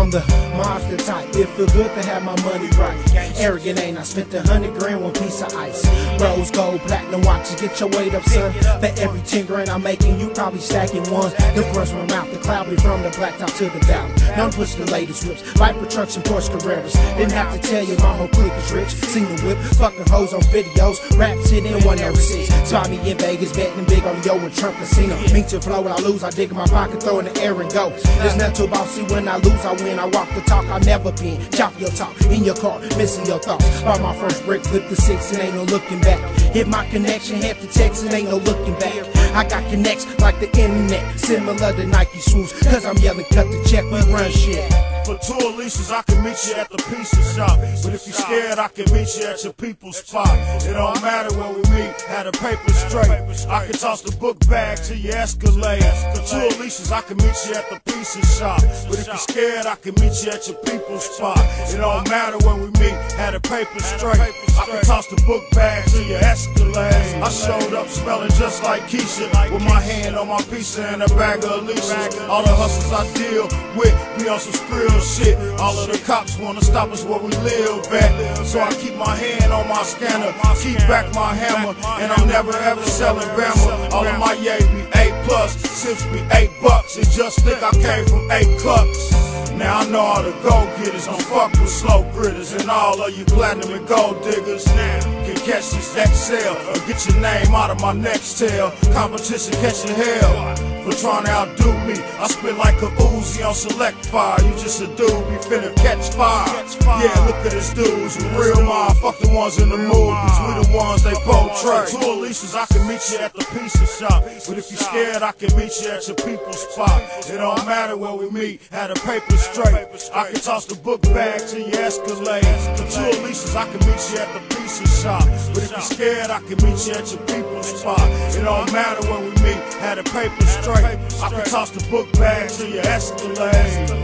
I'm the monster type. It feel good to have my money right. Arrogant ain't I spent 100 grand one piece of ice. Rose gold, platinum watches, get your weight up, son. For every 10 grand I'm making, you probably stacking ones. The brush from mouth, the cloud be from the blacktop to the valley. Don't push the latest whips, Viper trucks and Porsche Carreras. Didn't have to tell you my whole clique is rich. Seen the whip, fucking hoes on videos, rap shit in 106. Spot me in Vegas, betting big on Yo and Trump Casino. Me to flow when I lose, I dig in my pocket, throw in the air and go. There's nothing too bossy when I lose, I win. I walk the talk, I never been. Chop your talk, in your car, missing your thoughts. Bought my first brick, flip the 6 and ain't no looking back. Hit my connection, head to text and ain't no looking back. I got connects like the internet, similar to Nike swoosh. Cause I'm yelling, cut the check, we run shit. For tour leases, I can meet you at the pizza shop. But if you're scared, I can meet you at your people's spot. It don't matter where we meet, had the paper straight. I can toss the book bag to your Escalade. For tour leases, I can meet you at the pizza shop. But if you're scared, I can meet you at your people's spot. It don't matter where we meet, had the paper straight. I can toss the book bag to your Escalade. I showed up smelling just like Keisha, with my hand on my pizza and a bag of Alicia. All the hustles I deal with be on some skrill shit. All of the cops wanna stop us where we live at. So I keep my hand on my scanner, keep back my hammer, and I'm never ever selling Bama. All of my yay be A+, sips be $8, and just think I came from 8 cups. Now I know all the gold getters don't fuck with slow critters, and all of you platinum and gold diggers now can catch this XL or get your name out of my next tail. Competition catching hell for trying to outdo me. I spit like a Uzi on select fire. You just a dude, be finna catch fire. Yeah, look at this dudes, we real mind. Fuck the ones in the movies, we the ones they portray. Tour leases, I can meet you at the pizza shop. But if you're scared, I can meet you at your people's spot. It don't matter where we meet, had the paper straight. I can toss the book bag to your Escalade. For tour leases, I can meet you at the pizza shop. But if you're scared, I can meet you at your people's spot. It don't matter where we meet, had the paper straight. I can toss the book bag to your Escalade.